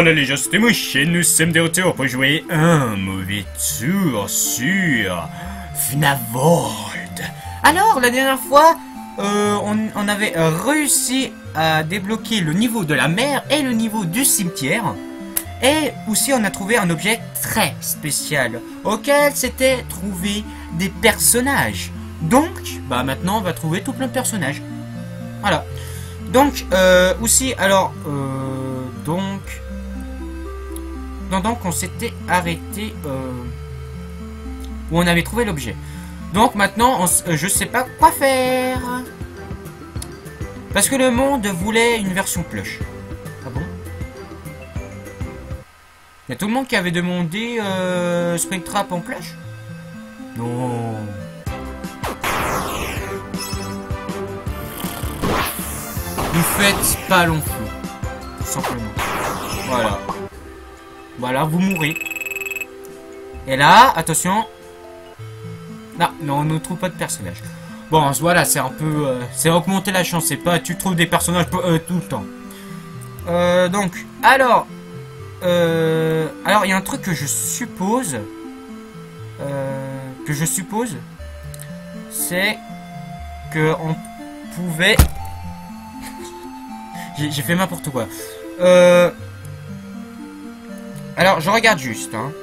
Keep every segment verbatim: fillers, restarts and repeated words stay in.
là les gens, c'était Mouchi, nous sommes de retour pour jouer un mauvais tour sur F N A F World. Alors, la dernière fois, euh, on, on avait réussi à débloquer le niveau de la mer et le niveau du cimetière. Et aussi, on a trouvé un objet très spécial, auquel c'était trouver des personnages. Donc, bah maintenant, on va trouver tout plein de personnages. Voilà. Donc, euh, aussi, alors, euh, donc... Non, donc, on s'était arrêté... Euh, où on avait trouvé l'objet. Donc, maintenant, on, euh, je sais pas quoi faire. Parce que le monde voulait une version plush. Ah bon? Il y a tout le monde qui avait demandé euh, Springtrap en plush? Non... Vous faites pas long feu. Tout simplement. Voilà. Voilà, vous mourrez. Et là, attention. Non, non, on ne trouve pas de personnage. Bon, voilà, c'est un peu... Euh, c'est augmenter la chance. C'est pas tu trouves des personnages euh, tout le temps. Euh, donc, alors... Euh, alors, il y a un truc que je suppose... Euh, que je suppose... C'est... Que on pouvait... J'ai fait n'importe quoi. Euh... Alors, je regarde juste. Hein.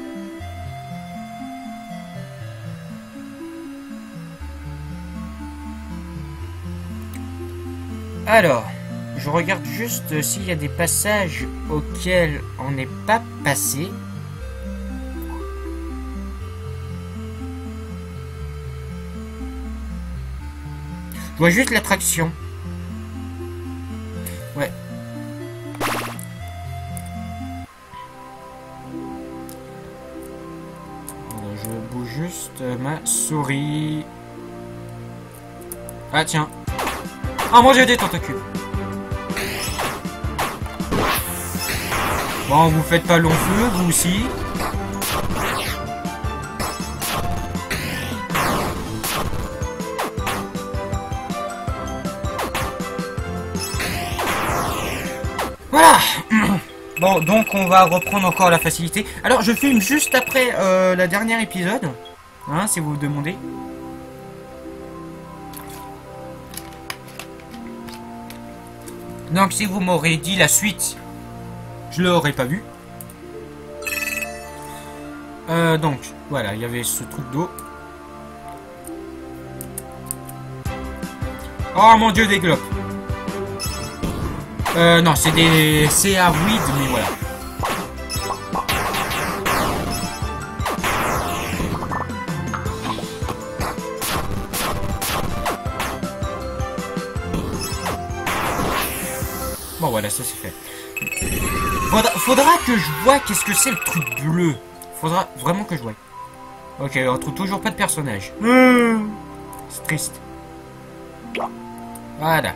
Alors, je regarde juste s'il y a des passages auxquels on n'est pas passé. Je vois juste l'attraction. Ouais. Alors, je bouge juste ma souris. Ah tiens. Ah mon dieu, des tentacules. Bon, vous faites pas long feu, vous aussi. Voilà. Bon, donc on va reprendre encore la facilité. Alors, je filme juste après euh, la dernière épisode. Hein, si vous vous demandez. Donc, si vous m'aurez dit la suite, je l'aurais pas vu. Euh, donc, voilà, il y avait ce truc d'eau. Oh mon dieu, des globes. Euh, non, c'est des... c'est à weed, mais voilà. Bon, voilà, ça c'est fait. Faudra, faudra que je vois qu'est-ce que c'est le truc bleu. Faudra vraiment que je vois. Ok, on trouve toujours pas de personnage. Mmh, c'est triste. Voilà.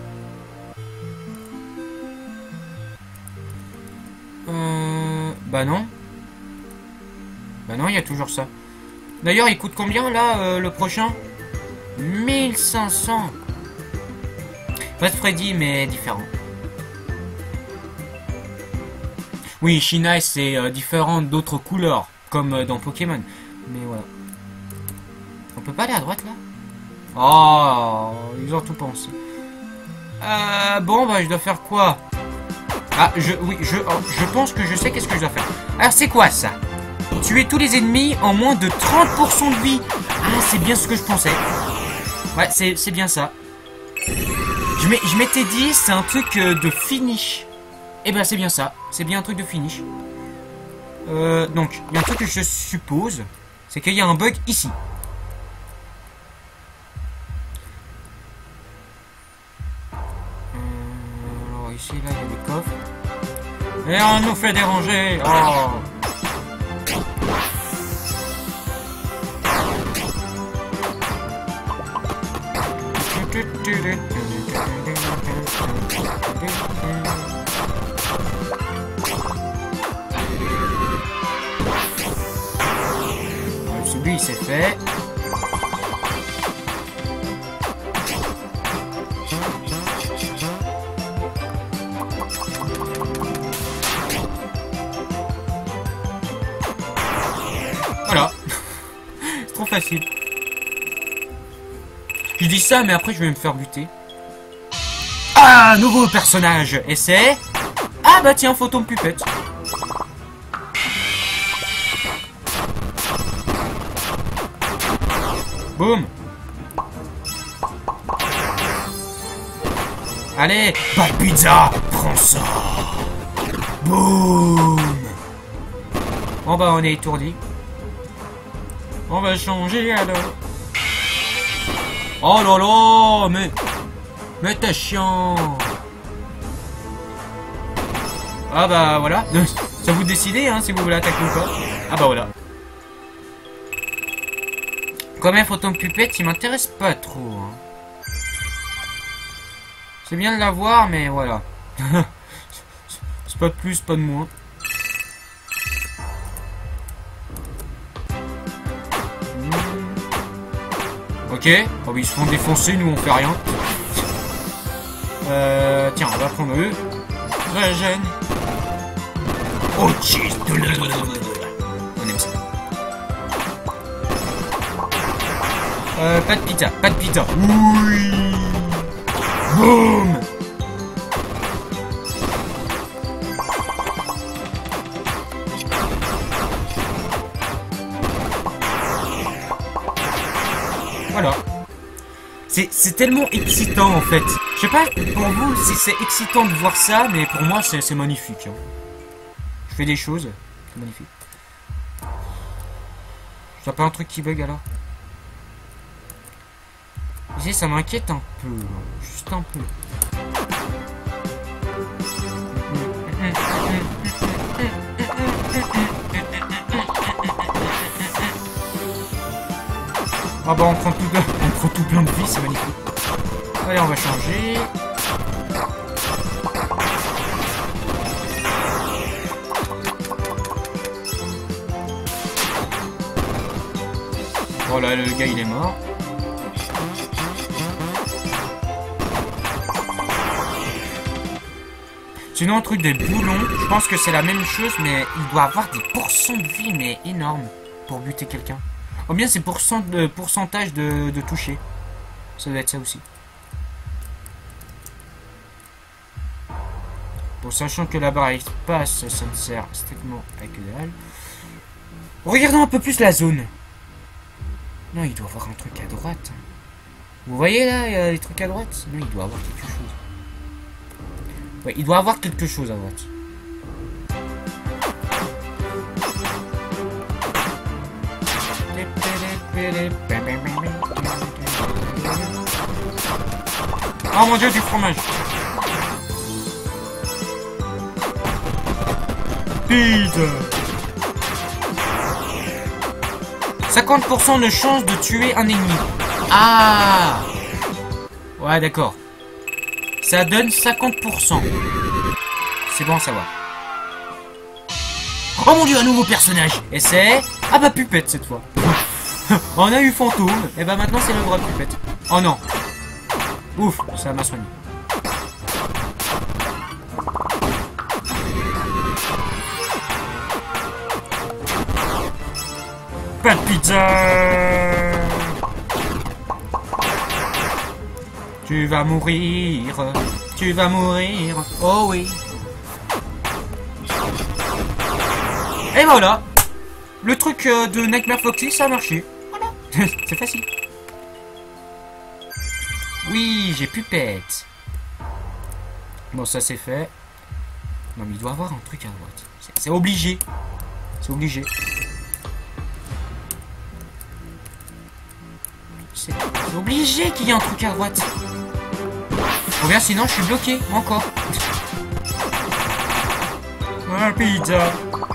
Euh... Bah non. Bah non, il y a toujours ça. D'ailleurs, il coûte combien, là, euh, le prochain? mille cinq cents. Pas de Freddy, mais différent. Oui, China, c'est euh, différent d'autres couleurs, comme euh, dans Pokémon. Mais voilà. On peut pas aller à droite, là? Oh, ils ont tout pensé. Euh... Bon, bah, je dois faire quoi? Ah, je, oui, je, je pense que je sais qu'est-ce que je dois faire. Alors, c'est quoi ça? Tuer tous les ennemis en moins de trente pour cent de vie. Ah, c'est bien ce que je pensais. Ouais, c'est bien ça. Je m'étais dit, c'est un truc euh, de finish. Eh ben, c'est bien ça. C'est bien un truc de finish. Euh, donc, il y a un truc que je suppose. C'est qu'il y a un bug ici. Euh, alors, ici, là, il y a des coffres. Et on nous fait déranger. Oh. Celui, il s'est fait. Voilà. C'est trop facile. Je dis ça, mais après je vais me faire buter. Ah, nouveau personnage. Et c'est... Ah bah tiens, fantôme pupette. Boum. Allez, pas de pizza. Prends ça. Boum. Bon bah on est étourdi. On va changer alors. Oh là là, mais... Mais t'es chiant. Ah bah voilà. Ça vous décidez hein si vous voulez attaquer ou pas. Ah bah voilà. Quand même fantôme pupette, il m'intéresse pas trop. Hein. C'est bien de l'avoir, mais voilà. C'est pas de plus, pas de moins. Ok, oh, ils se font défoncer, nous on fait rien. Euh, tiens, on va prendre eux. Régène. Oh cheese. On aime ça. Euh, pas de pizza, pas de pizza. Oui. Boum. Voilà. C'est tellement excitant en fait. Je sais pas pour vous si c'est excitant de voir ça, mais pour moi c'est magnifique. Hein. Je fais des choses, c'est magnifique. T'as pas un truc qui bug alors? Vous savez, ça m'inquiète un peu, hein. Juste un peu. Ah bah on prend tout plein, on prend tout plein de vie, c'est magnifique. Allez, on va changer. Voilà, le gars il est mort. Sinon, un truc des boulons, je pense que c'est la même chose, mais il doit avoir des pourcents de vie, mais énormes, pour buter quelqu'un. Ou bien c'est pourcent de pourcentage de, de toucher. Ça doit être ça aussi. Bon, sachant que la barre passe, ça ne sert strictement à que dalle. Regardons un peu plus la zone. Non, il doit avoir un truc à droite. Vous voyez là, il y a des trucs à droite? Non, il doit avoir quelque chose. Ouais, il doit avoir quelque chose à droite. Oh mon dieu, du fromage. Pizza. cinquante pour cent de chance de tuer un ennemi. Ah. Ouais, d'accord. Ça donne cinquante pour cent. C'est bon à savoir. Oh mon dieu, un nouveau personnage. Et c'est... Ah bah Pupette cette fois. On a eu Fantôme. Et bah maintenant c'est le bras de Pupette. Oh non. Ouf, ça m'a soigné. Pas de pizza. Tu vas mourir. Tu vas mourir. Oh oui. Et voilà. Le truc euh, de Nightmare Foxy, ça a marché. Voilà. C'est facile. Oui, j'ai Pupette. Bon, ça c'est fait. Non, mais il doit avoir un truc à droite. C'est obligé. C'est obligé. C'est obligé qu'il y ait un truc à droite. Ou bien sinon je suis bloqué, encore. Ah, pizza.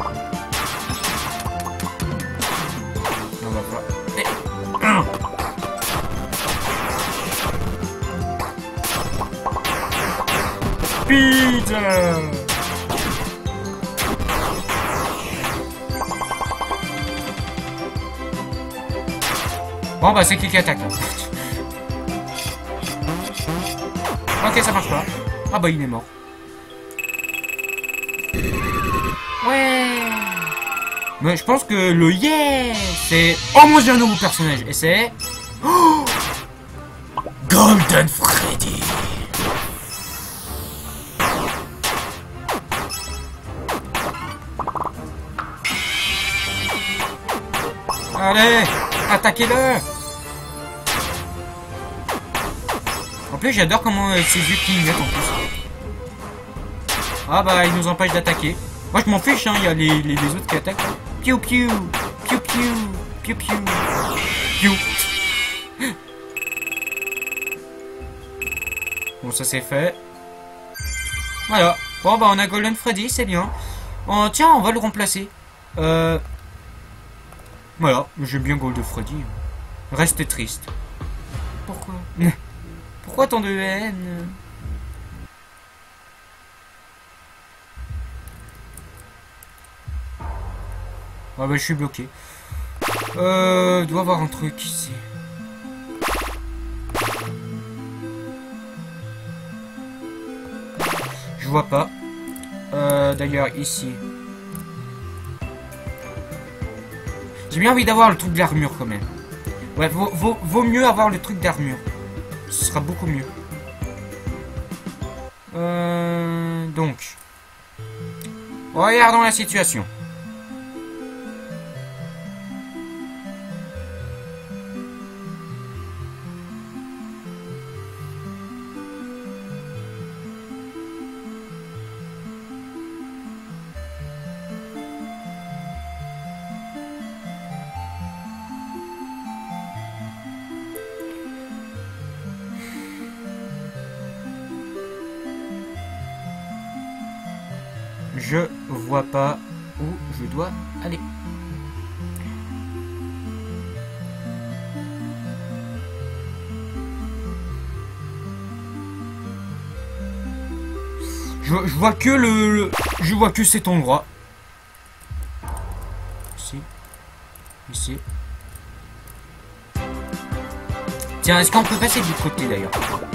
On va pas. Et... Pizza. Bon bah c'est qui qui attaque là. Ok, ça marche pas. Ah bah il est mort. Ouais. Mais je pense que le yeah, c'est... Oh mon dieu, un nouveau personnage. Et c'est... Oh, Golden Freddy. Allez, attaquez-le. En plus, j'adore comment euh, ses yeux clignotent en plus. Ah bah, il nous empêche d'attaquer. Moi, je m'en fiche, hein, il y a les, les, les autres qui attaquent. Piou piou, piou piou, piou piou, piou. Bon, ça c'est fait. Voilà. Bon, bah, on a Golden Freddy, c'est bien. Oh, tiens, on va le remplacer. Euh... Voilà, j'aime bien Golden Freddy. Reste triste. Pourquoi? Pourquoi tant de haine? Ah bah je suis bloqué. Euh... doit avoir un truc ici. Je vois pas. Euh... D'ailleurs ici. J'ai bien envie d'avoir le truc d'armure quand même. Ouais, vaut, vaut, vaut mieux avoir le truc d'armure. Ce sera beaucoup mieux. Euh, donc. Regardons la situation. Je vois pas où je dois aller. Je, je vois que le, le... Je vois que cet endroit. Ici. Ici. Tiens, est-ce qu'on peut passer du côté d'ailleurs?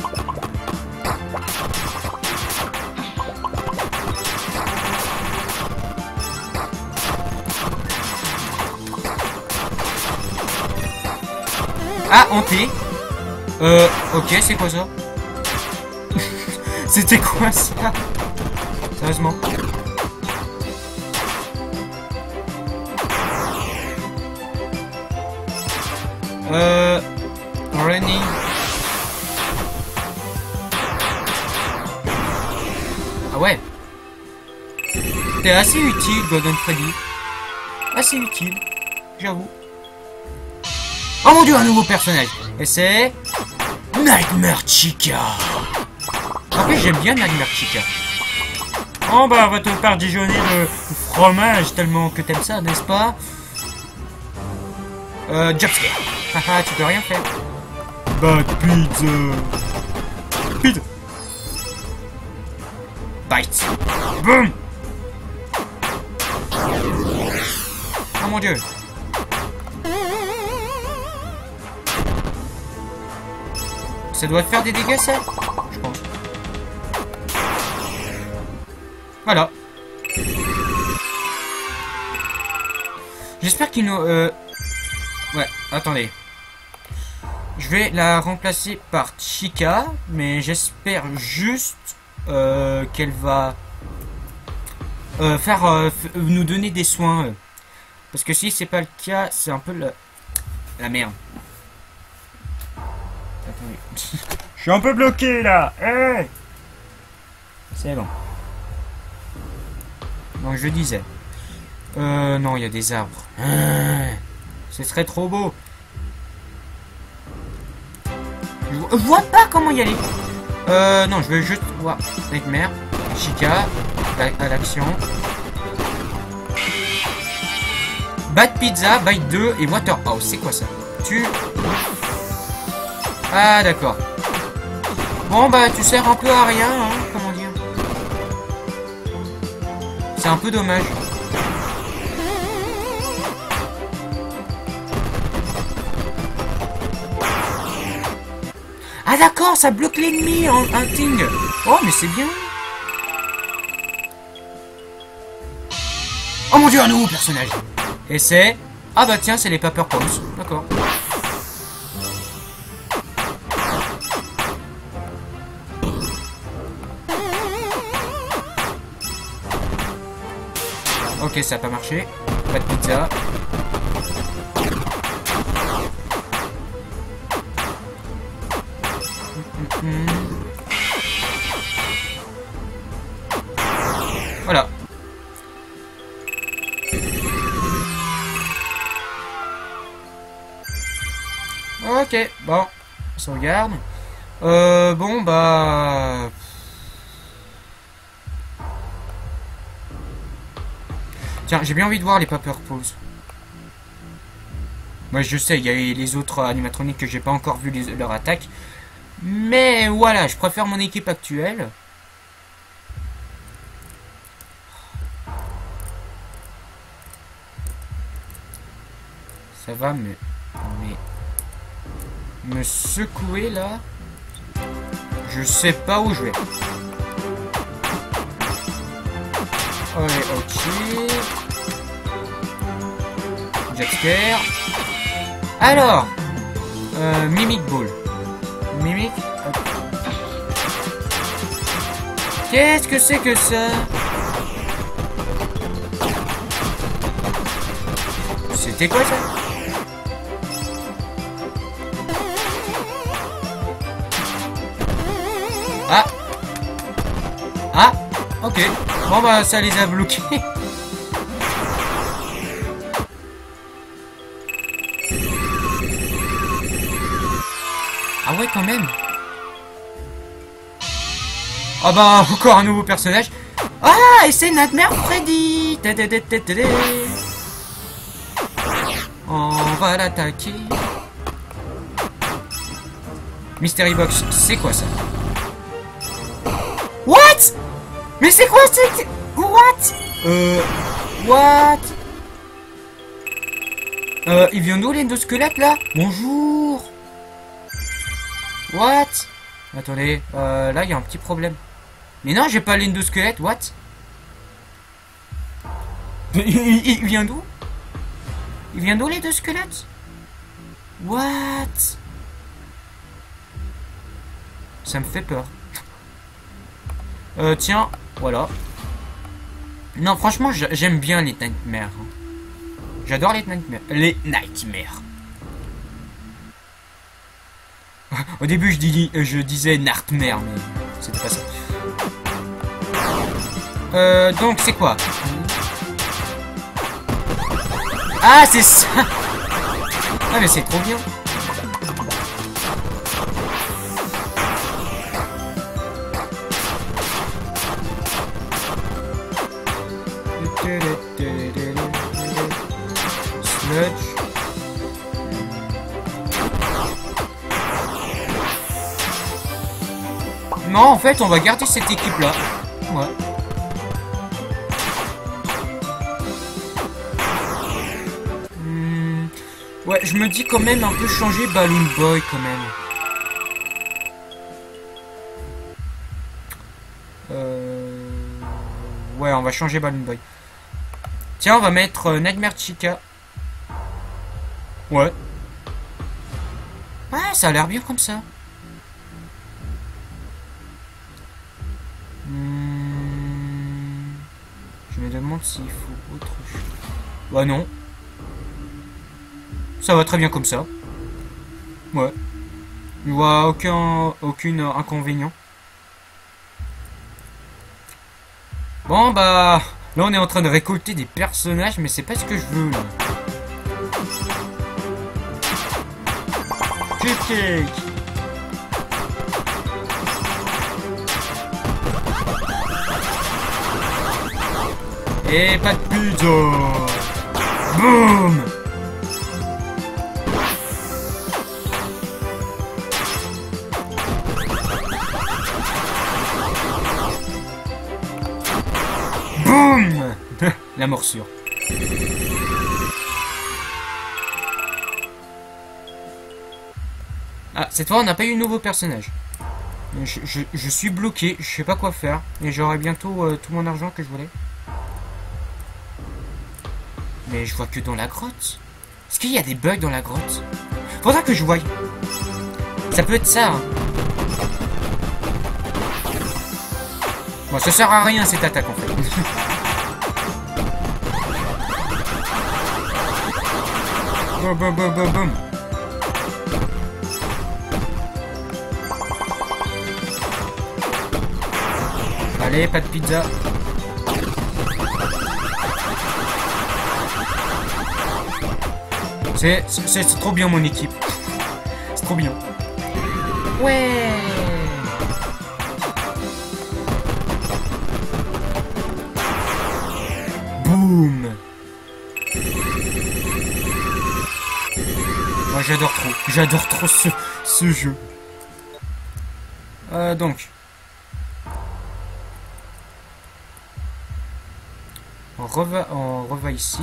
Ah, hanté. Euh, ok, c'est quoi ça? C'était quoi ça? Sérieusement. Euh... Running. Ah ouais. T'es assez utile, Golden Freddy. Assez utile, j'avoue. Oh mon dieu, un nouveau personnage. Et c'est... Nightmare Chica. En plus, j'aime bien Nightmare Chica. Oh bah, on va te faire dijonner le fromage tellement que t'aimes ça, n'est-ce pas? Euh, jumpscare. Haha, tu peux rien faire. Bad pizza. Pizza. Bite. Boom. Oh mon dieu. Ça doit faire des dégâts, ça? Je pense. Voilà. J'espère qu'il nous... Euh... Ouais, attendez. Je vais la remplacer par Chica, mais j'espère juste euh, qu'elle va euh, faire euh, nous donner des soins. Euh. Parce que si c'est pas le cas, c'est un peu la, la merde. Attendez. Je suis un peu bloqué là. Hey, c'est bon. Donc je disais. Euh, non, il y a des arbres. Ah, ce serait trop beau. Je vois pas comment y aller. Euh, non, je veux juste voir Nightmare, Chica, à l'action. Bad Pizza, Bite deux et Waterhouse. C'est quoi ça? Tu... Ah, d'accord. Bon, bah, tu sers un peu à rien, hein, comment dire. C'est un peu dommage. Ah d'accord, ça bloque l'ennemi en hunting. Oh mais c'est bien. Oh mon dieu, un nouveau personnage. Et c'est... Ah bah tiens, c'est les Paper Pose. D'accord. Ok, ça n'a pas marché. Pas de pizza. Mm, mm, mm. Voilà. Ok, bon. On sauvegarde. Euh, bon, bah... Tiens, j'ai bien envie de voir les Paper Pose. Moi, je sais, il y a les autres animatroniques que j'ai pas encore vu les, leur attaque. Mais voilà, je préfère mon équipe actuelle. Ça va me... me... me secouer, là. Je sais pas où je vais. Ouais, ok. Jackscare. Alors, euh, Mimic Ball. Mimic. Qu'est-ce que c'est que ça? C'était quoi ça? Ah. Ah. Ok. Bon bah ça les a bloqués. Ah ouais quand même. Ah bah encore un nouveau personnage. Ah et c'est Nightmare Freddy. On va l'attaquer. Mystery Box, c'est quoi ça? What? Mais c'est quoi c'est... What? Euh... What? Euh, il vient d'où l'endosquelette là? Bonjour. What? Attendez, euh, là il y a un petit problème. Mais non, j'ai pas l'endosquelette, what? il, il, il vient d'où? Il vient d'où les deux squelettes? What? Ça me fait peur. Euh, tiens, voilà. Non, franchement, j'aime bien les Nightmares. J'adore les Nightmares. Les Nightmares. Au début, je, dis, je disais Nightmare, mais c'était pas ça. Euh, donc, c'est quoi? Ah, c'est ça! Ah, mais c'est trop bien! Sludge. Non, en fait, on va garder cette équipe-là. Ouais. Hmm. Ouais, je me dis quand même un peu changer Balloon Boy quand même. Euh... Ouais, on va changer Balloon Boy. Tiens, on va mettre euh, Nightmare Chica. Ouais. Ouais, ça a l'air bien comme ça. Hmm... Je me demande s'il faut autre chose. Bah non. Ça va très bien comme ça. Ouais. Je vois aucun, aucune inconvénient. Bon bah... Là on est en train de récolter des personnages, mais c'est pas ce que je veux là. Cupcake. Et pas de pizza. Boum. Boum. La morsure. Ah, cette fois on n'a pas eu de nouveau personnage. Je, je, je suis bloqué, je sais pas quoi faire. Et j'aurai bientôt euh, tout mon argent que je voulais. Mais je vois que dans la grotte. Est-ce qu'il y a des bugs dans la grotte? Faudra que je voie. Ça peut être ça. Hein. Bon, ça sert à rien cette attaque en fait. Boum, boum, boum, boum, boum. Allez, pas de pizza. C'est c'est trop bien mon équipe. C'est trop bien. Ouais. Boum. Moi j'adore trop. J'adore trop ce, ce jeu. Euh, donc. On reva, on reva ici.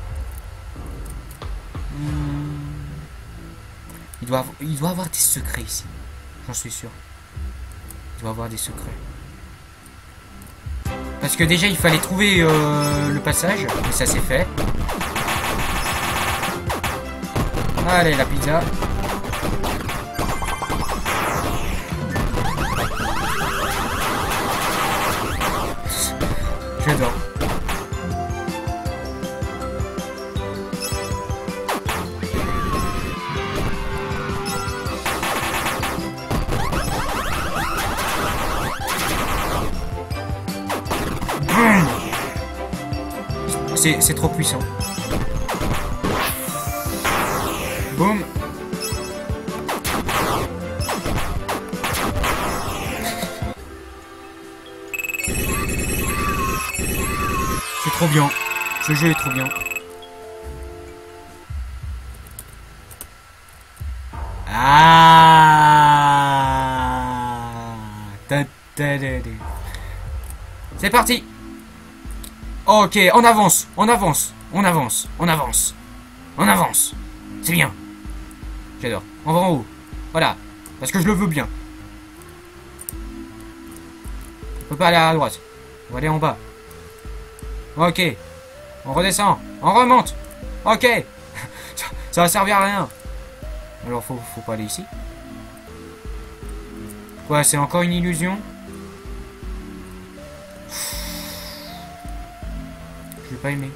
Hmm. Il doit, il doit avoir des secrets ici. J'en suis sûr. Il doit avoir des secrets. Parce que déjà il fallait trouver euh, le passage. Et ça c'est fait. Allez la pizza. J'adore. C'est trop puissant. Boum. C'est trop bien. Ce jeu est trop bien. Ah. C'est parti. Ok, on avance, on avance, on avance, on avance, on avance. C'est bien. J'adore. On va en haut. Voilà. Parce que je le veux bien. On peut pas aller à droite. On va aller en bas. Ok. On redescend. On remonte. Ok. Ça, ça va servir à rien. Alors faut, faut pas aller ici. Quoi, c'est encore une illusion? Je vais pas aimer.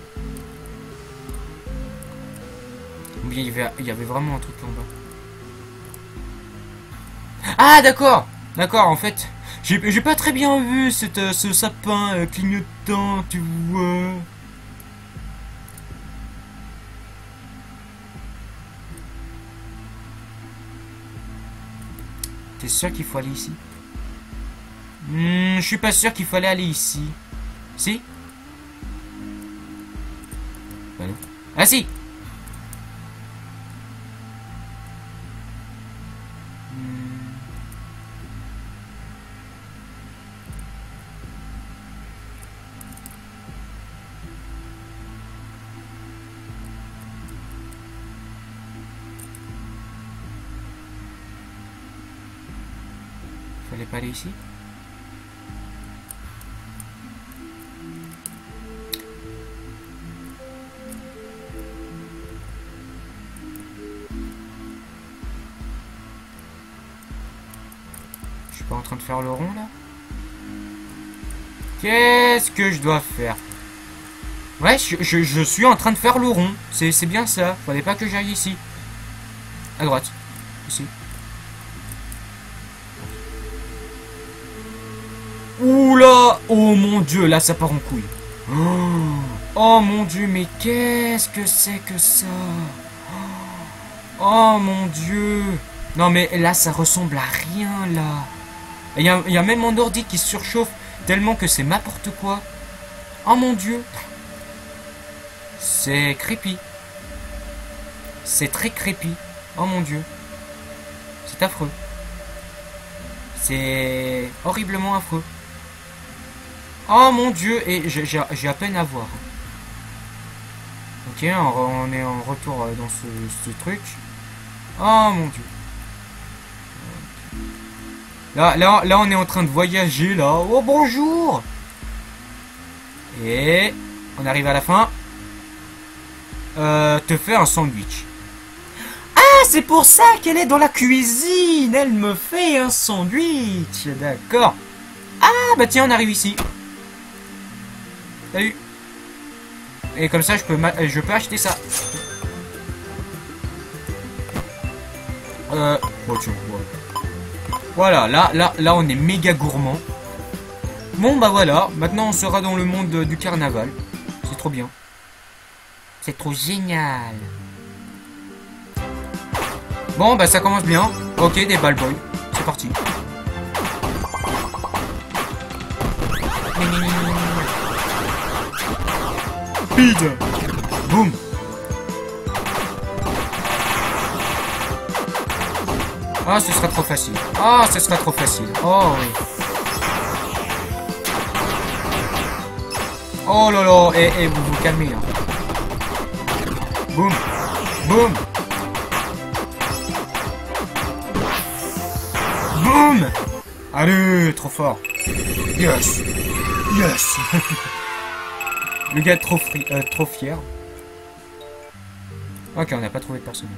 Ou bien il y avait, il y avait vraiment un truc là en bas. Ah d'accord. D'accord, en fait, j'ai pas très bien vu cette, euh, ce sapin euh, clignotant, tu vois. T'es sûr qu'il faut aller ici? hmm, Je suis pas sûr qu'il fallait aller ici. Si? Bah non. Ah si! Fallait pas aller ici? Je suis pas en train de faire le rond là? Qu'est-ce que je dois faire? Ouais, je, je, je suis en train de faire le rond. C'est bien ça. Fallait pas que j'aille ici. À droite. Ici. Oula! Oh mon dieu, là ça part en couille. Oh, oh mon dieu, mais qu'est-ce que c'est que ça? Oh mon dieu. Non mais là ça ressemble à rien là. Il y a, y a même mon ordi qui surchauffe tellement que c'est n'importe quoi. Oh mon dieu. C'est creepy. C'est très creepy. Oh mon dieu. C'est affreux. C'est horriblement affreux. Oh mon dieu. Et j'ai à peine à voir. Ok, on est en retour dans ce, ce truc. Oh mon dieu. Là, là, là, on est en train de voyager, là. Oh, bonjour. Et on arrive à la fin. euh, te fait un sandwich. Ah, c'est pour ça qu'elle est dans la cuisine. Elle me fait un sandwich. D'accord. Ah, bah tiens, on arrive ici. Salut. Et comme ça, je peux, je peux acheter ça. Euh, bon, tiens, voilà. Voilà, là, là, là, on est méga gourmand. Bon, bah voilà. Maintenant, on sera dans le monde du carnaval. C'est trop bien. C'est trop génial. Bon, bah ça commence bien. Ok, des ball boys. C'est parti. Speed. Boum. Ah, ce sera trop facile. Ah, ce sera trop facile. Oh oui. Oh là là. Et, et vous vous calmez. Hein. Boum. Boum. Boum. Allez, trop fort. Yes. Yes. Le gars est trop, fri euh, trop fier. Ok, on n'a pas trouvé de personnage.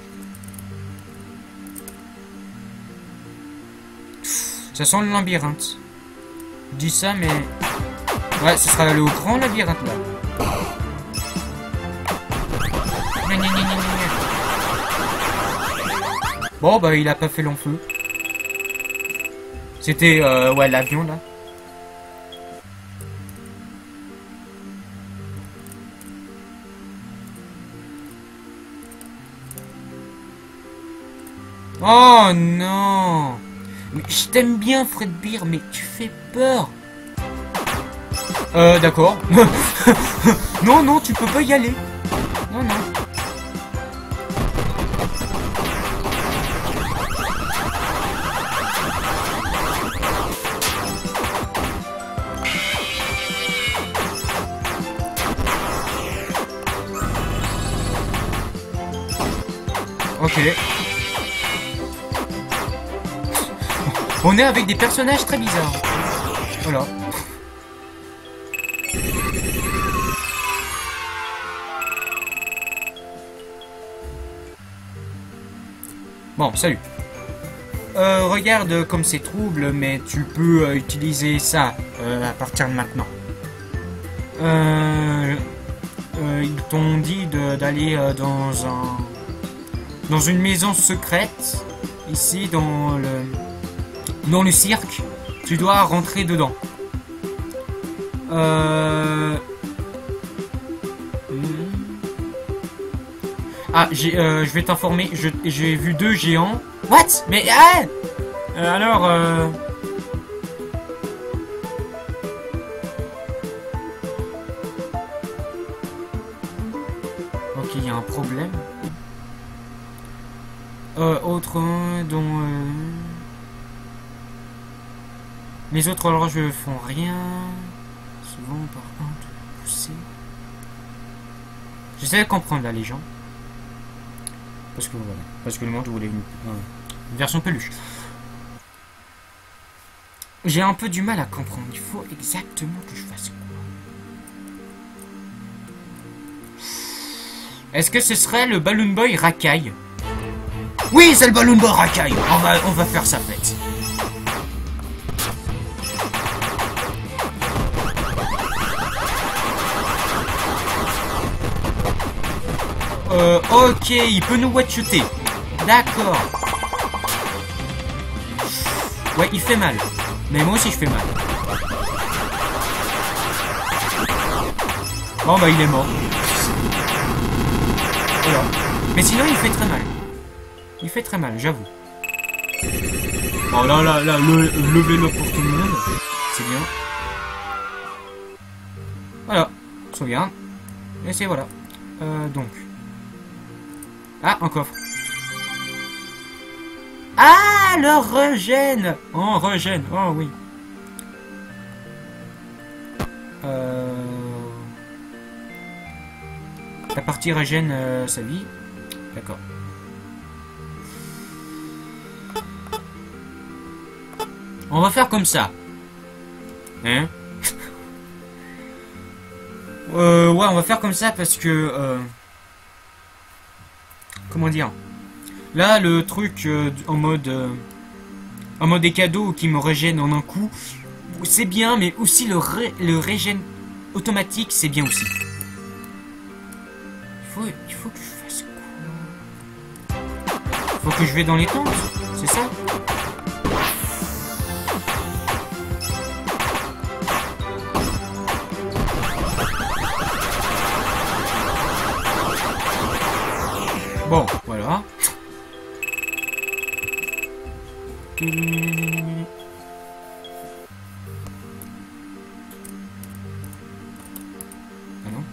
Ça sent le labyrinthe. Je dis ça, mais... Ouais, ce sera le grand labyrinthe, là. Bon, bah, il a pas fait long feu. C'était, euh, ouais, l'avion, là. Oh, non. Je t'aime bien, Fred Beer, mais tu fais peur. Euh, d'accord. Non, non, tu peux pas y aller. Non, non. Ok. On est avec des personnages très bizarres. Voilà. Bon, salut. Euh, regarde comme c'est trouble, mais tu peux euh, utiliser ça euh, à partir de maintenant. Euh, euh, ils t'ont dit d'aller euh, dans un dans une maison secrète ici dans le dans le cirque. Tu dois rentrer dedans. Euh... Ah, j'ai, euh, je vais t'informer. J'ai vu deux géants. What? Mais ah euh, alors. Euh... Ok, il y a un problème. Euh, autre dont. Euh... Les autres horloges ne font rien. Souvent, par contre, pousser. J'essaie de comprendre la légende. Parce que voilà. Parce que le monde voulait une, une version peluche. J'ai un peu du mal à comprendre. Il faut exactement que je fasse quoi? Est-ce que ce serait le Balloon Boy racaille? Oui, c'est le Balloon Boy racaille. On va, on va faire sa fête. Euh, ok, il peut nous one-shooter. D'accord. Ouais, il fait mal. Mais moi aussi, je fais mal. Bon, bah, il est mort. Voilà. Mais sinon, il fait très mal. Il fait très mal, j'avoue. Oh là là là, le, levez-le pour tout le monde. C'est bien. Voilà. Sauvegarde. Et c'est voilà. Euh, donc. Ah, un coffre. Ah, le régène. Oh, régène. Oh, oui. Euh... La partie régène euh, sa vie. D'accord. On va faire comme ça. Hein? euh, ouais, on va faire comme ça parce que... Euh... comment dire? Là, le truc euh, en mode... Euh, en mode des cadeaux qui me régène en un coup, c'est bien, mais aussi le, ré, le régène automatique, c'est bien aussi. Il faut, il faut que je fasse quoi? Faut que je vais dans les tentes, c'est ça? Bon, voilà. Ah non.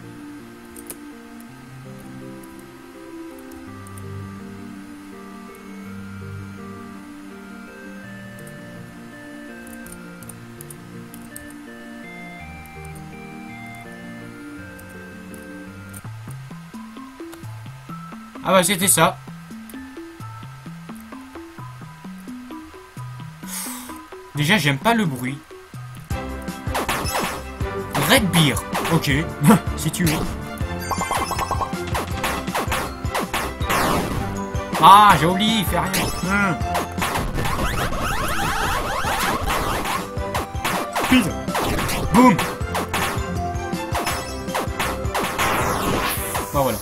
Ah bah c'était ça. Déjà j'aime pas le bruit. Red Beer. Ok. Si tu veux. Ah joli, fais rien. Hum. Putain. Boum. Bah voilà.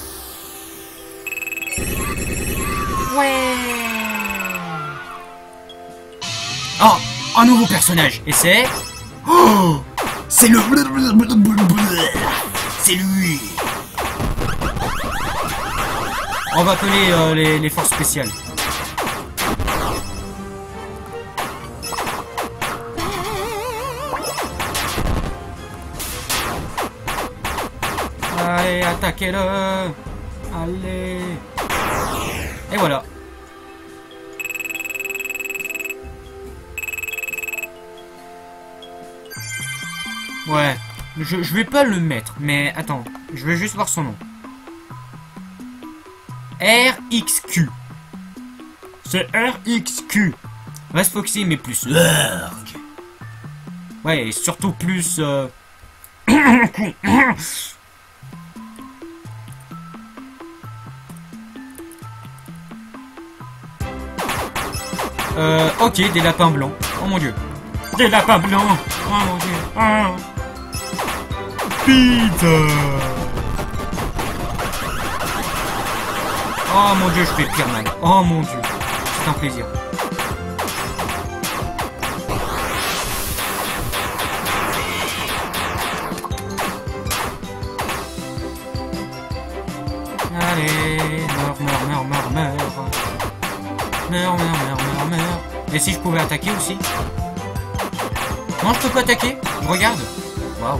Ouais. Oh, un nouveau personnage. Et c'est... Oh, c'est le... C'est lui. On va appeler euh, les, les forces spéciales. Allez, attaquez-le. Allez. Et voilà. Ouais, je, je vais pas le mettre, mais attends, je vais juste voir son nom. R X Q. C'est R X Q. Reste Foxy, mais plus Urg. Ouais, et surtout plus... Euh... euh, ok, des lapins blancs. Oh mon dieu. Des lapins blancs. Oh mon dieu. Oh. Pizza. Oh mon dieu, je fais pire mal. Oh mon dieu. C'est un plaisir. Allez, meurs, meurs, meurs, meurs, meurs. Meurs, meurs, meurs, meurs, meurs. Et si je pouvais attaquer aussi? Non, je peux pas attaquer. Je regarde. Waouh.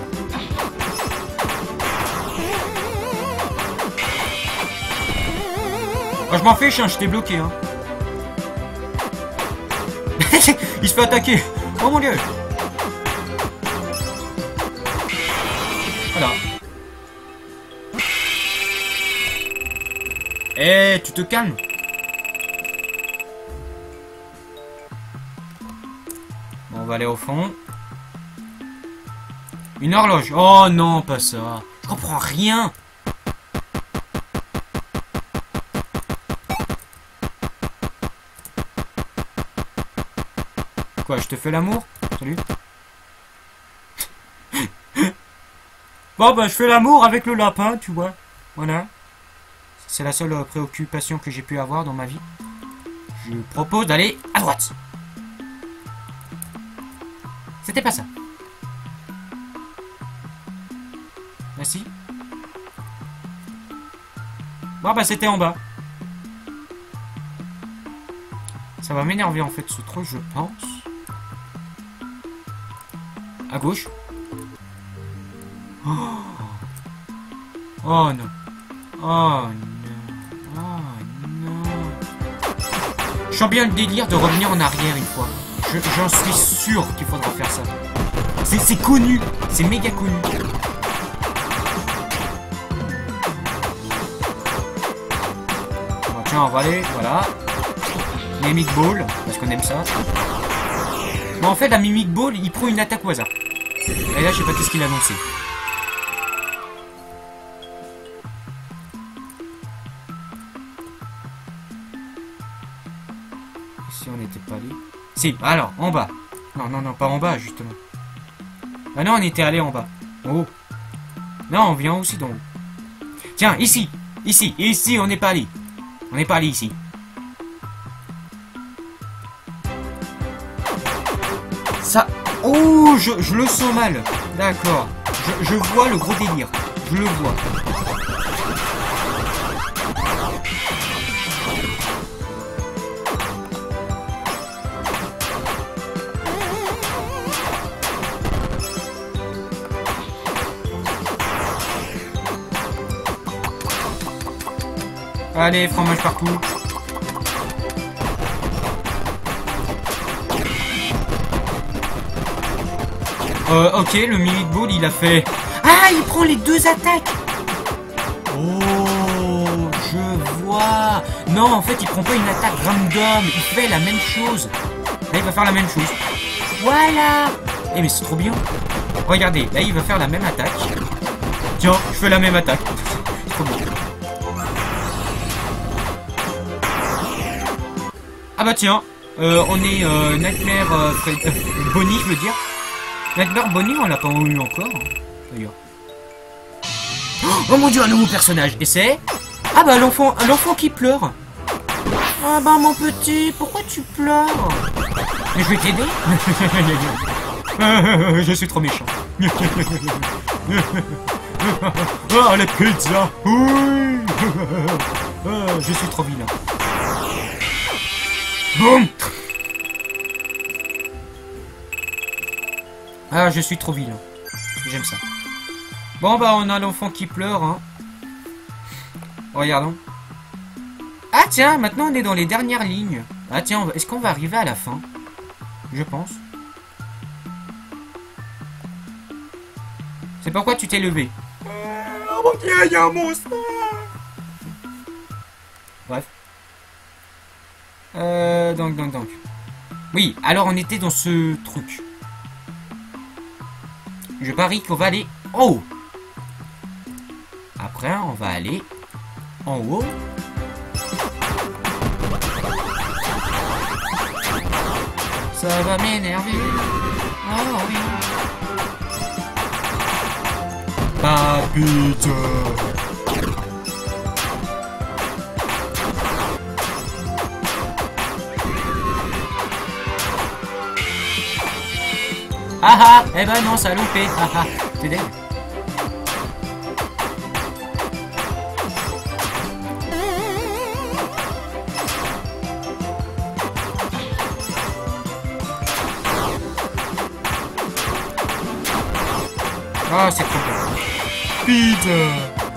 Oh, je m'en fiche, hein, je t'ai bloqué. Hein. Il se fait attaquer. Oh mon dieu. Voilà. Eh, tu te calmes. Bon, on va aller au fond. Une horloge. Oh non, pas ça. Je comprends rien. Quoi, je te fais l'amour? Salut. Bon, bah, je fais l'amour avec le lapin, tu vois. Voilà. C'est la seule préoccupation que j'ai pu avoir dans ma vie. Je propose d'aller à droite. C'était pas ça. Merci. Bon, bah, c'était en bas. Ça va m'énerver, en fait, ce truc, je pense. À gauche. Oh, oh non. Oh non. Oh non. Je sens bien le délire de revenir en arrière une fois. J'en suis sûr qu'il faudra faire ça. C'est connu. C'est méga connu. Bon, tiens, on va aller. Voilà. Mimic Ball. Parce qu'on aime ça. Bon, en fait, la Mimic Ball, il prend une attaque au hasard. Et là, je sais pas qu'est-ce qu'il a annoncé. Ici, on n'était pas allé. Si, alors, en bas. Non, non, non, pas en bas, justement. Ah non, on était allé en bas. En haut. Non, on vient aussi d'en haut. Tiens, ici. Ici, ici, on n'est pas allé. On n'est pas allé ici. Ça... Oh, je, je le sens mal. D'accord. Je, je vois le gros délire. Je le vois. Allez, fromage partout. Euh, ok, le Mimic Ball, il a fait... Ah, il prend les deux attaques. Oh, je vois. Non, en fait, il prend pas une attaque random. Il fait la même chose. Là, il va faire la même chose. Voilà. Eh, mais c'est trop bien. Regardez, là, il va faire la même attaque. Tiens, je fais la même attaque. C'est trop bien. Ah bah tiens, euh, on est euh, Nightmare euh, Fred, euh, Bonnie, je veux dire. Nightmare Bonnie, on l'a pas eu encore, d'ailleurs. Oh mon dieu, un nouveau personnage. Et c'est... Ah bah l'enfant l'enfant qui pleure. Ah bah mon petit, pourquoi tu pleures? Je vais t'aider. Je suis trop méchant. Oh la pizza. Oui. Je suis trop vilain. Boum. Ah, je suis trop vilain. J'aime ça. Bon, bah, on a l'enfant qui pleure, hein. Regardons. Ah, tiens, maintenant, on est dans les dernières lignes. Ah, tiens, est-ce qu'on va arriver à la fin? Je pense. C'est pourquoi tu t'es levé. Oh mon dieu, il y a un monstre. Bref. Euh, donc, donc, donc. Oui, alors on était dans ce truc. Je parie qu'on va aller en haut. Après, on va aller en haut. Ça va m'énerver. Oh oui. Papito. Ah ah, eh ben non, ça a loupé. Ah ah, t'es deg. Ah, c'est trop bien. Peter.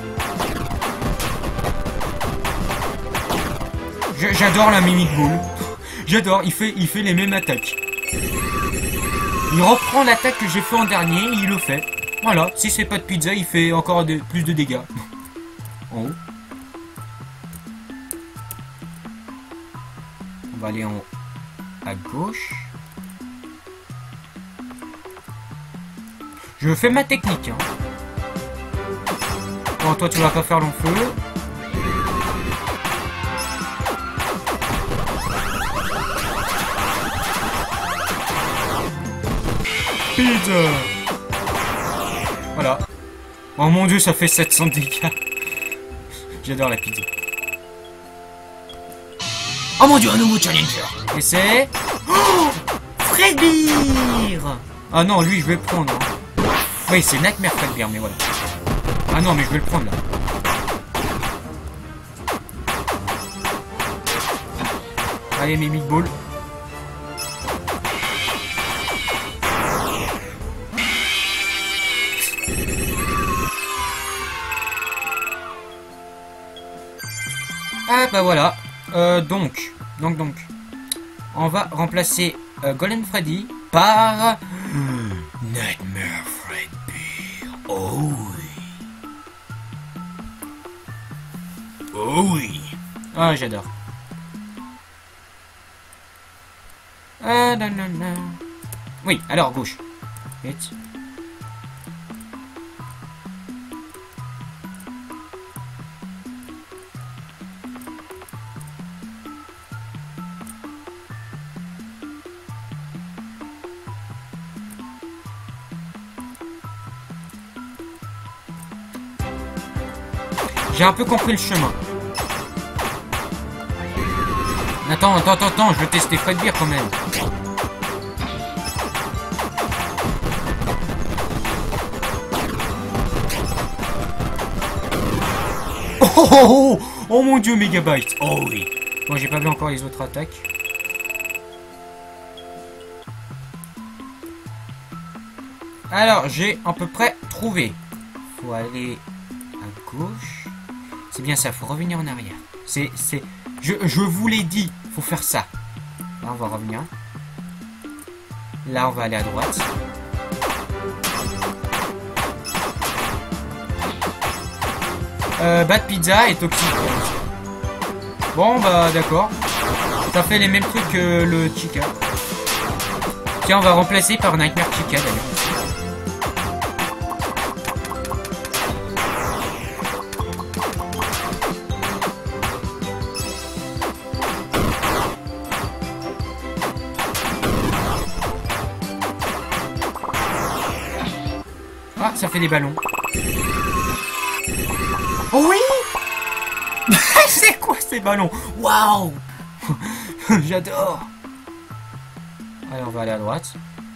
J'adore la Mimic Ball. J'adore, il fait, il fait les mêmes attaques. Il reprend l'attaque que j'ai fait en dernier, il le fait. Voilà, si c'est pas de pizza, il fait encore de, plus de dégâts. En haut. On va aller en haut. À gauche. Je fais ma technique. Hein. Bon, toi, tu vas pas faire long feu. Pizza. Voilà. Oh mon dieu, ça fait sept cents dégâts. J'adore la pizza. Oh mon dieu, un nouveau challenger. Et c'est... Oh, Fredbear. Ah non, lui, je vais le prendre. Hein. Oui, c'est Nightmare Fredbear, mais voilà. Ah non, mais je vais le prendre, là. Allez, Mimic Ball. Ah bah voilà, euh, donc, donc, donc, on va remplacer euh, Golden Freddy par Nightmare Fredbear. Oh oui. Oh oui. Ah, j'adore. Ah non, non, non. Oui, alors gauche. Vite. J'ai un peu compris le chemin. Attends, attends, attends, attends, je veux tester Fredbear quand même. Oh, oh, oh, oh, oh mon dieu, Megabyte. Oh oui. Bon, j'ai pas vu encore les autres attaques. Alors, j'ai à peu près trouvé. Faut aller à gauche. C'est bien ça, faut revenir en arrière. C'est, c'est... Je, je vous l'ai dit, faut faire ça. Là, on va revenir. Là, on va aller à droite. Euh, Bad Pizza et Toxic. Bon, bah, d'accord. Ça fait les mêmes trucs que le Chica. Tiens, on va remplacer par Nightmare Chica, d'ailleurs. Ah, ça fait des ballons. Oh oui. C'est quoi ces ballons? Waouh. J'adore. Allez, on va aller à droite.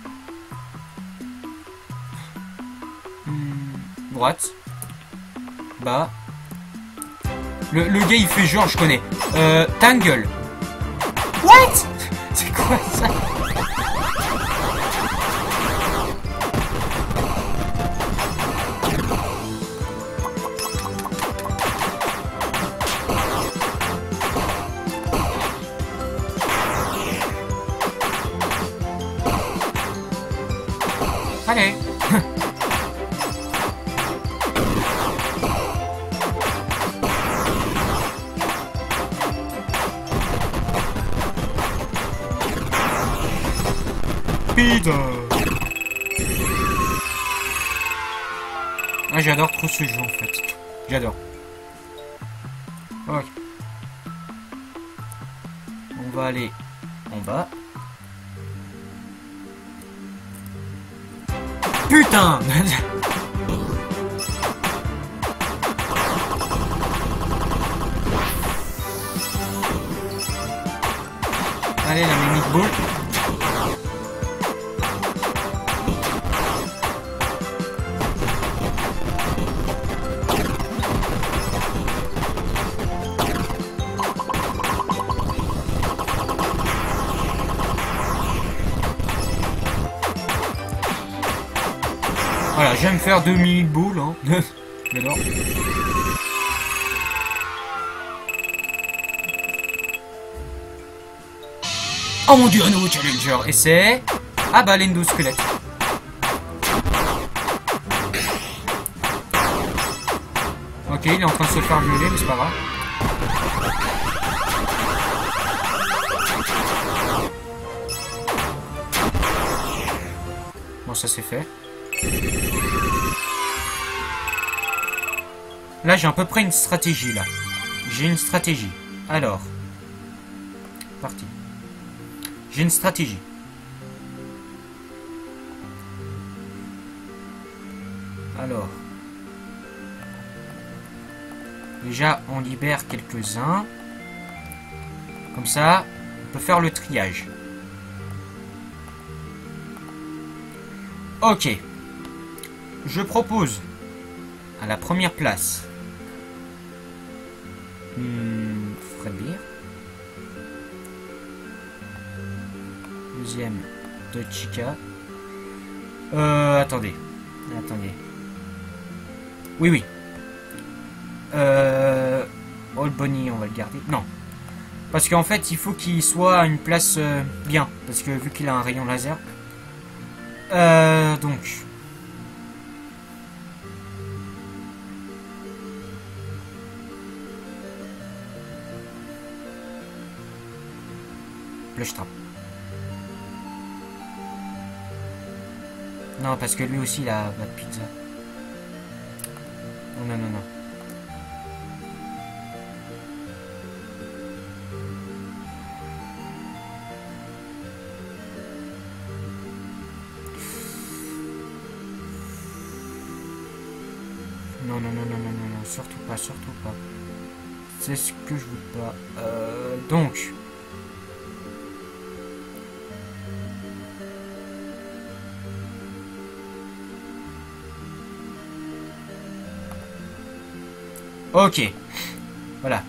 Hmm, droite. Bas. Le, le gars, il fait genre, je connais. Euh, Tangle. What? C'est quoi ça? Allez. Pizza. Ah, j'adore trop ce jeu en fait. J'adore. Ok. On va aller en bas. Putain. Allez, la mimic ball. Voilà, j'aime faire deux mini boules, hein. J'adore. Oh mon dieu, un nouveau challenger. Et c'est... Ah bah, l'endosquelette. Ok, il est en train de se faire violer, mais c'est pas grave. Bon, ça c'est fait. Là, j'ai à peu près une stratégie, là. J'ai une stratégie. Alors. Parti. J'ai une stratégie. Alors. Déjà, on libère quelques-uns. Comme ça, on peut faire le triage. Ok. Je propose à la première place hmm, Fredbear. Deuxième de Chica. Euh, attendez. Attendez. Oui, oui. Euh, Old Bonnie, on va le garder. Non. Parce qu'en fait, il faut qu'il soit à une place euh, bien. Parce que vu qu'il a un rayon laser. Euh, donc... Plush Trap. Non, parce que lui aussi, il a Bad Pizza. Non, non, non, non. Non, non, non, non, non, non, non. non, surtout pas, surtout pas. C'est ce que je veux pas. Euh, donc... Ok. Voilà.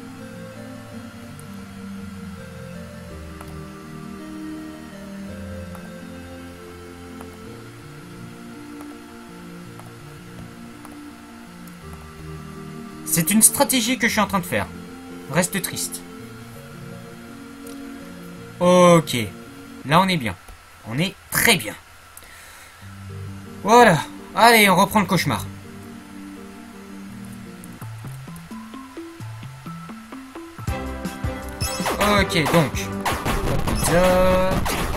C'est une stratégie que je suis en train de faire. Reste triste. Ok. Là, on est bien. On est très bien. Voilà. Allez, on reprend le cauchemar. Ok, donc. La pizza.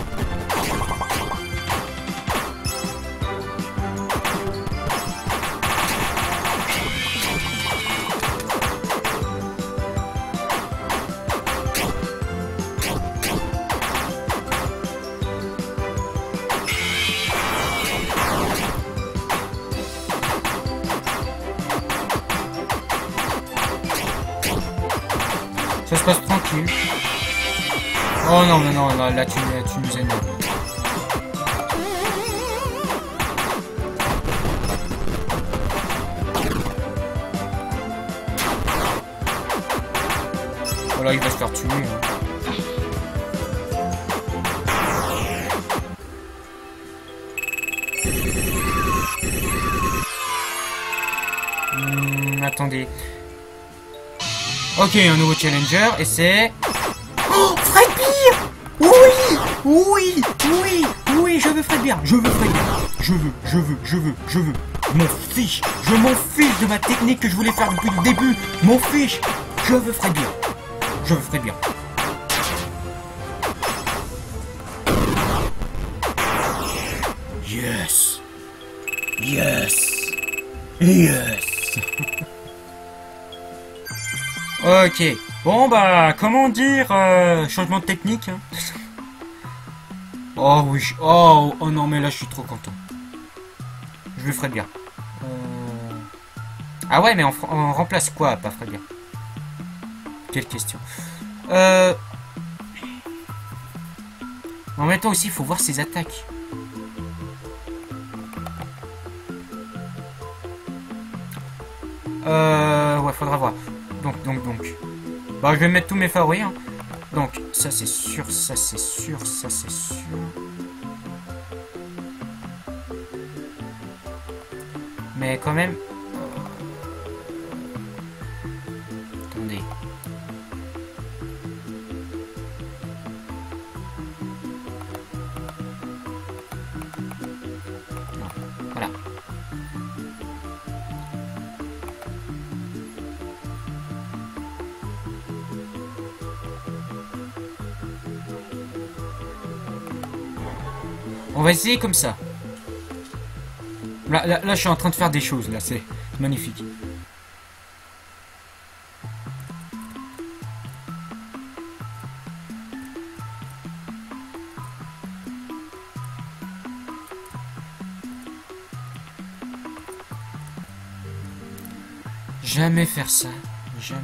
Ça se passe tranquille. Oh non, mais non, là, là tu, tu nous énerves. Voilà, il va se faire tuer. Hein. Hmm, attendez. Ok, un nouveau challenger, et c'est... Oh, Fredbear! Oui! Oui! Oui! Oui, je veux Fredbear! Je veux Fredbear! Je veux, je veux, je veux, je veux! M'en fiche! Je m'en fiche de ma technique que je voulais faire depuis le début! M'en fiche! Je veux Fredbear! Je veux Fredbear! Yes! Yes! Yes! Ok. Bon bah, comment dire, euh, changement de technique. Hein. Oh oui. Oh, oh non, mais là je suis trop content. Je le ferai bien. Euh... Ah ouais, mais on, on remplace quoi, pas ferait bien. Quelle question. Euh... En même temps aussi, il faut voir ses attaques. Euh... Ouais, faudra voir. Donc, donc, donc. Bah, je vais mettre tous mes favoris. Hein. Donc, ça c'est sûr, ça c'est sûr, ça c'est sûr. Mais quand même... Euh... Attendez. Non, voilà. On va essayer comme ça. Là, là, là, je suis en train de faire des choses, là, c'est magnifique. Jamais faire ça, jamais.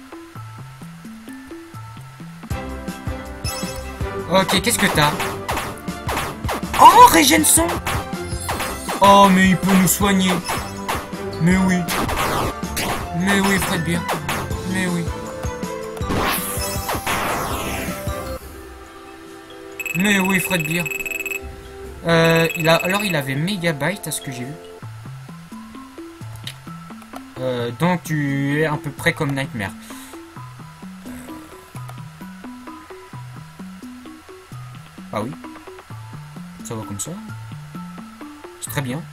Ok, qu'est-ce que t'as? Oh, régène son. Oh, mais il peut nous soigner. Mais oui. Mais oui, Fredbear. Mais oui. Mais oui, Fredbear. Euh, il a, alors, il avait Megabyte, à ce que j'ai vu. Euh, donc, tu es à peu près comme Nightmare. Ah oui. Ça va comme ça. C'est très bien.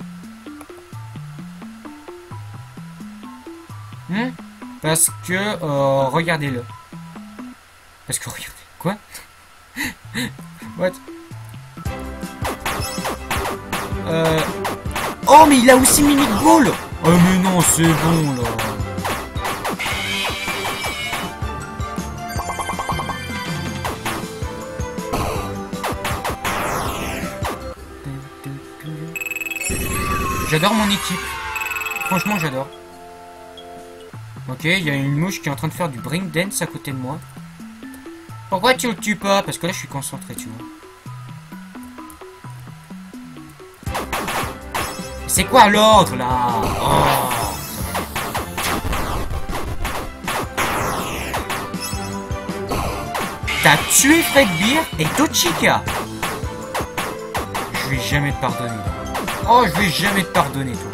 Hmm? Parce que... Euh, regardez-le. Parce que regardez... Quoi? What? Euh... Oh, mais il a aussi Mimic Ball! Oh, mais non, c'est bon, là. J'adore mon équipe. Franchement, j'adore. Ok, il y a une mouche qui est en train de faire du bring dance à côté de moi. Pourquoi tu le tues pas? Parce que là, je suis concentré, tu vois. C'est quoi l'ordre, là? Oh. T'as tué Fred Beer et Tochika. Je vais jamais te pardonner. Oh, je vais jamais te pardonner, toi.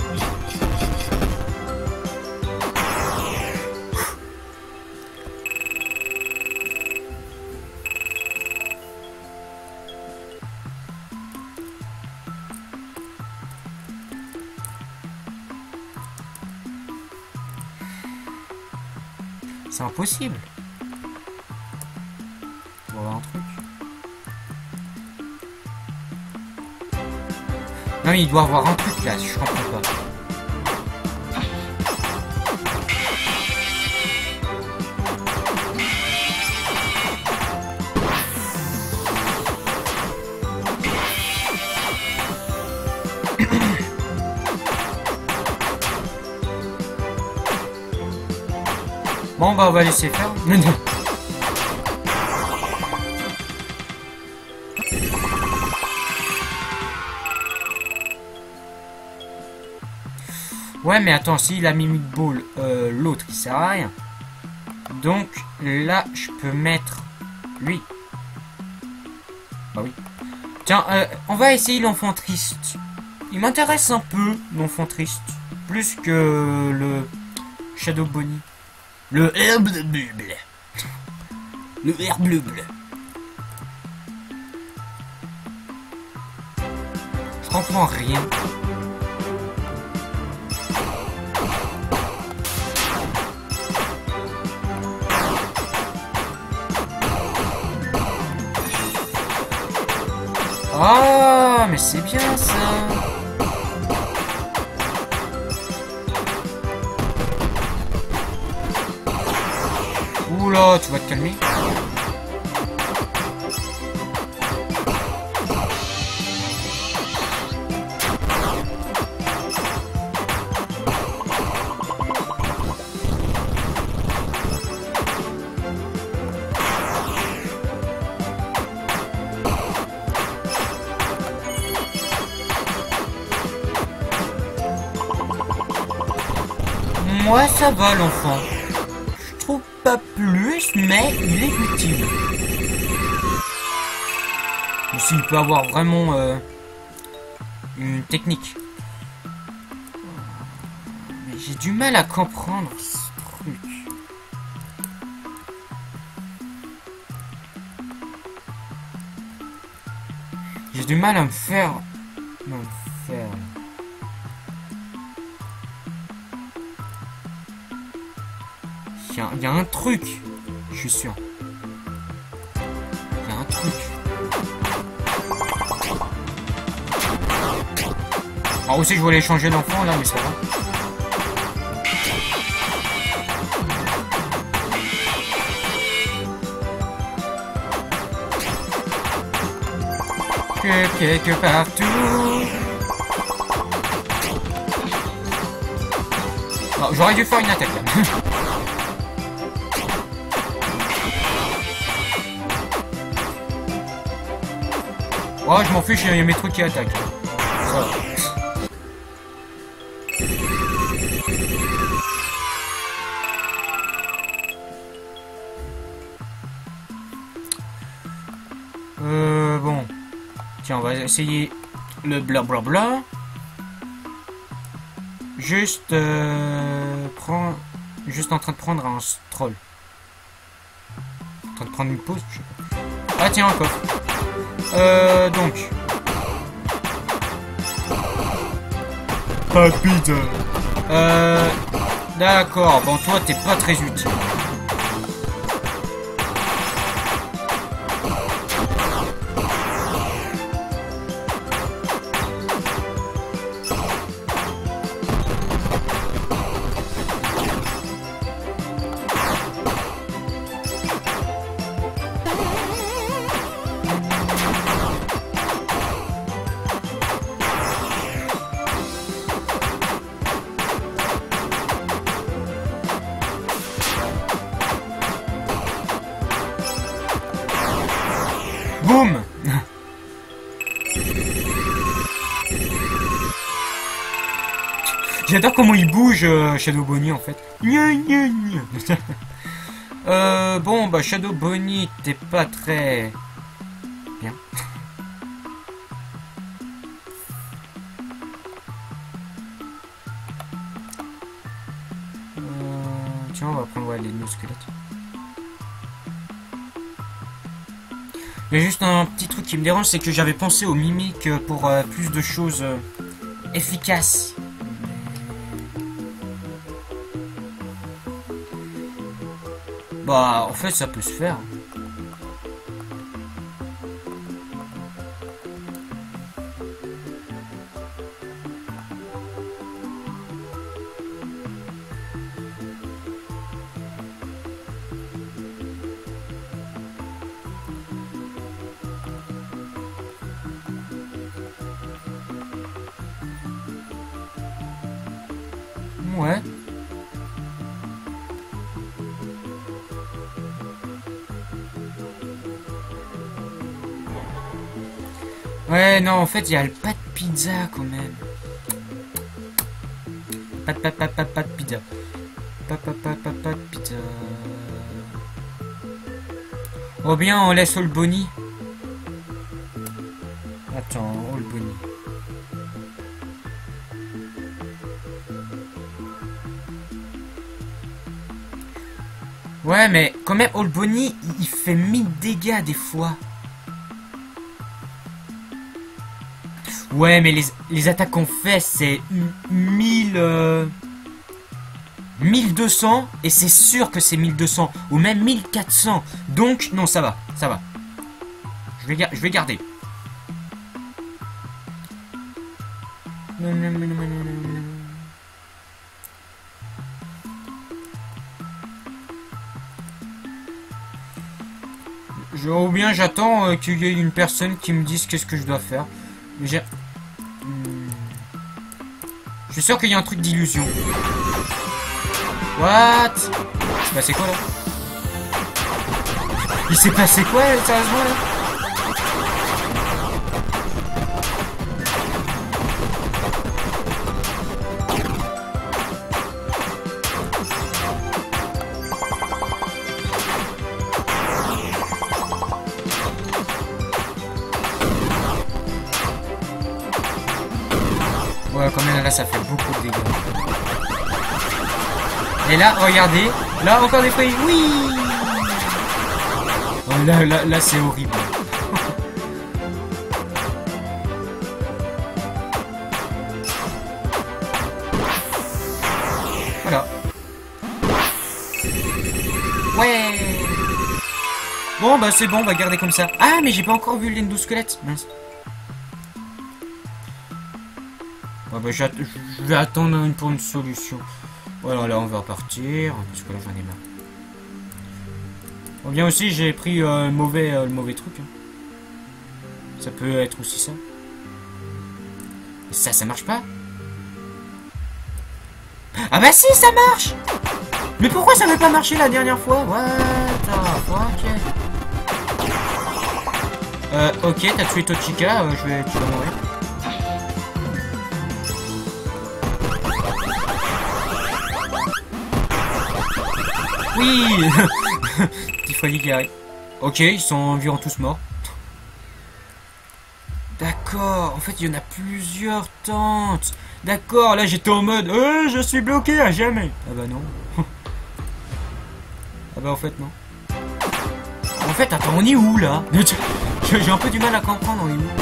C'est impossible. On va voir un truc. Non mais il doit avoir un truc là, je comprends pas. Bon bah on va laisser faire. Ouais mais attends, s'il a mis Meatball, euh, l'autre il sert à rien. Donc là je peux mettre lui. Bah oui. Tiens, euh, on va essayer l'enfant triste. Il m'intéresse un peu l'enfant triste. Plus que le Shadow Bonnie. Le herbe bleu. Le herbe bleu. Je comprends rien. Ah, mais c'est bien ça. Oula, tu vas te calmer. Moi ça va l'enfant. Je trouve pas plus, mais il est utile. Ou s'il peut avoir vraiment euh, une technique. Mais j'ai du mal à comprendre ce truc. J'ai du mal à me faire... Me faire... Il y, y a un truc, je suis sûr. Il y a un truc. Alors aussi je voulais changer d'enfant là, mais ça va. Que quelque partout. J'aurais dû faire une attaque là. Oh, je m'en fiche, il y a mes trucs qui attaquent. Ça va. Euh, bon. Tiens, on va essayer le blablabla. Juste, euh, prends... Juste en train de prendre un stroll. En train de prendre une pause, je sais pas. Ah, tiens, un coffre. Euh, donc. Rapide. Euh, d'accord. Bon, toi, t'es pas très utile. Boum. J'adore comment il bouge, euh, Shadow Bonnie, en fait. euh, bon, bah, Shadow Bonnie, t'es pas très... bien. euh, tiens, on va prendre ouais, les deux squelettes. Il y a juste un petit truc qui me dérange, c'est que j'avais pensé aux mimiques pour euh, plus de choses euh, efficaces. Bah, en fait, ça peut se faire. Ouais. Ouais, non, en fait, il y a le pas de pizza quand même. Pas de, pas de, pas de, pas de, pas de pizza. Pas, pas, pas, pas, pas de pizza. Oh bien, on laisse All Bonnie. Attends, All Bonnie. Ouais, mais quand même, All Bonnie, il fait mille dégâts des fois. Ouais, mais les, les attaques qu'on fait, c'est mille... Euh, mille deux cents, et c'est sûr que c'est mille deux cents, ou même mille quatre cents. Donc, non, ça va, ça va. Je vais, je vais garder. Je, ou bien j'attends euh, qu'il y ait une personne qui me dise qu'est-ce que je dois faire. J'ai... Hmm. Je suis sûr qu'il y a un truc d'illusion. What? Bah c'est quoi là? Il s'est passé quoi sérieusement là? Ouais, quand même, là, ça fait beaucoup de dégâts. Et là, regardez. Là, encore des fruits. Oui. Oh, là, là, là, c'est horrible. Voilà. Ouais. Bon, bah, c'est bon, on va garder comme ça. Ah, mais j'ai pas encore vu l'endosquelette. Mince. Ah bah, je vais attendre une, pour une solution. Voilà, là on va repartir. Parce que là j'en ai marre. Bon, bien aussi, j'ai pris euh, le, mauvais, euh, le mauvais truc. Hein. Ça peut être aussi ça. Ça, ça marche pas. Ah bah si, ça marche. Mais pourquoi ça n'avait pas marché la dernière fois? What the fuck? Euh, ok, t'as tué Tochika, euh, je vais, tu vas mourir. Oui. Petit folie qui arrive. Ok, ils sont environ tous morts. D'accord, en fait il y en a plusieurs tentes. D'accord, là j'étais en mode euh, je suis bloqué à jamais. Ah bah non. Ah bah en fait non. En fait attends, on est où là? J'ai un peu du mal à comprendre, on est où?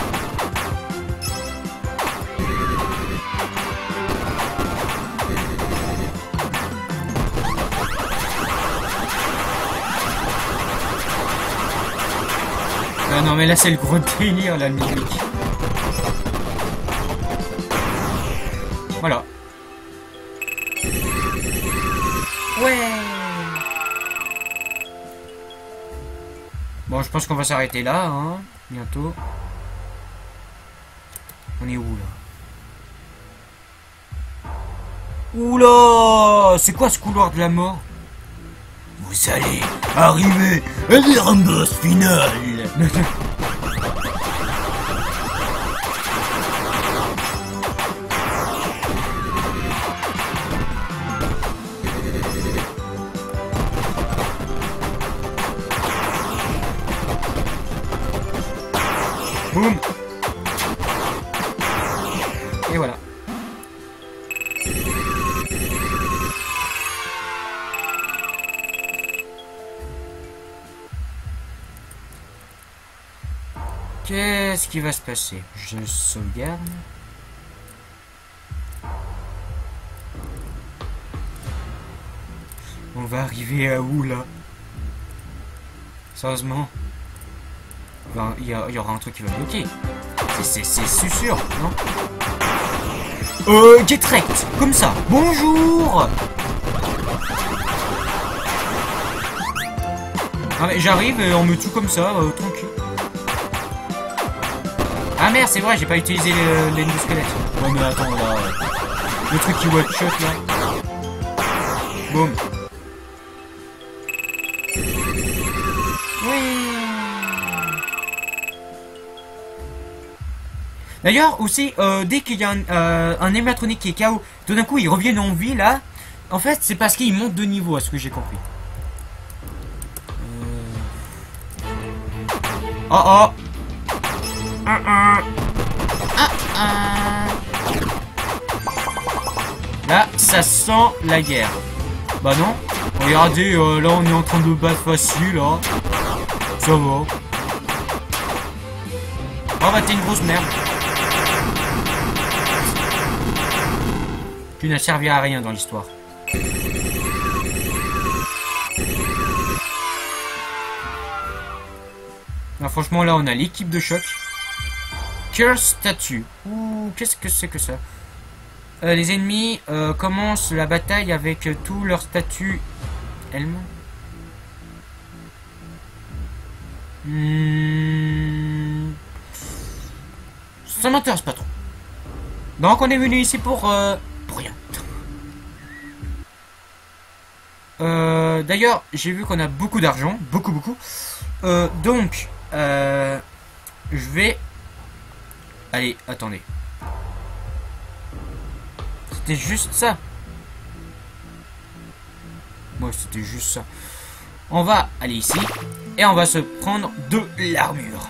Ah non mais là c'est le gros délire la mimique. Voilà. Ouais. Bon je pense qu'on va s'arrêter là hein. Bientôt. On est où là? Oula. C'est quoi ce couloir de la mort? Vous allez arriver à un boss final. Boum. Et voilà. Qu'est-ce qui va se passer? Je sauvegarde. On va arriver à où là? Sérieusement? Il y, a, il y aura un truc qui va bloquer. C'est sûr, non? Euh, get wrecked, comme ça. Bonjour. Ah mais j'arrive et on me tue comme ça, euh, tranquille. Ah merde, c'est vrai, j'ai pas utilisé l'endosquelette. Ouais mais attends, là... Euh, le truc qui one shot, là. Boum. Oui. D'ailleurs, aussi, euh, dès qu'il y a un, euh, un animatronique qui est K O, tout d'un coup, ils reviennent en vie, là. En fait, c'est parce qu'il monte de niveau, à ce que j'ai compris. Euh... Oh oh. Uh -uh. Uh -uh. Là, ça sent la guerre. Bah non. Regardez, euh, là, on est en train de battre facile, là. Ça va. Oh bah, t'es une grosse merde. Tu n'as servi à rien dans l'histoire. Franchement, là, on a l'équipe de choc. Curse statue. Ouh, qu'est-ce que c'est que ça? euh, Les ennemis euh, commencent la bataille avec euh, tous leurs statuts. Elmo. Hmm... Ça m'intéresse pas trop. Donc, on est venu ici pour... Euh, pour rien. Euh, D'ailleurs, j'ai vu qu'on a beaucoup d'argent. Beaucoup, beaucoup. Euh, donc... Euh, je vais... Allez, attendez. C'était juste ça. Moi, c'était juste ça. On va aller ici. Et on va se prendre de l'armure.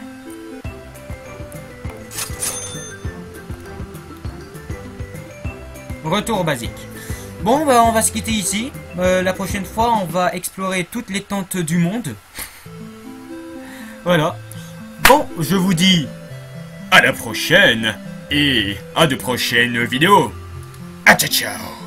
Retour au basique. Bon, bah, on va se quitter ici. Euh, la prochaine fois, on va explorer toutes les tentes du monde. Voilà. Bon, je vous dis à la prochaine et à de prochaines vidéos. Ah, ciao ciao.